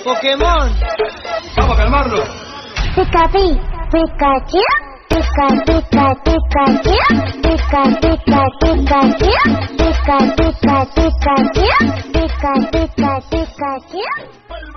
Pokémon. Vamos a calmarlo. Pikachu, Pikachu, Pika, Pika, Pikachu, Pika, Pika, Pikachu, Pika, Pika, Pikachu, Pika, Pika, Pikachu.